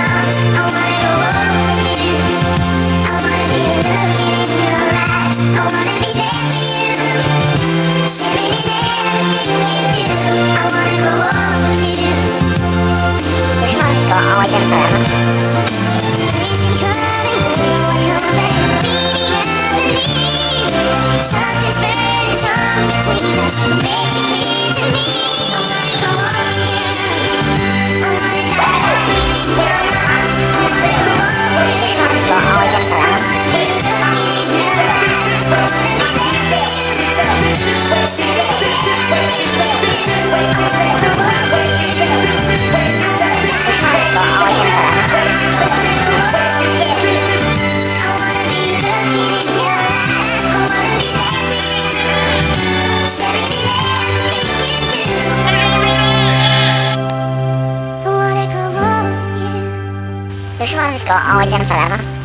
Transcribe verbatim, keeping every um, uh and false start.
arms. I wanna go home with you. I wanna be looking in your eyes. I wanna be there for you, sharing in everything you do. I wanna go home with you. Your shanny's got all again forever. Listen, come and go and come back, baby, I believe. Something's burning strong between us, makes it clear to me. I wanna go home with you. I wanna die in your arms. I wanna go home with Your you. shanny's got all again I forever. wanna be looking in your eyes. I wanna be there for you, sharing everything you do. I wanna go home with you. I wanna die Your shanny's got all again forever. I wanna go home with you. I wanna be looking in your eyes. I wanna be there for you, sharing everything you do. I wanna go home with you. Your shanny's got all again forever.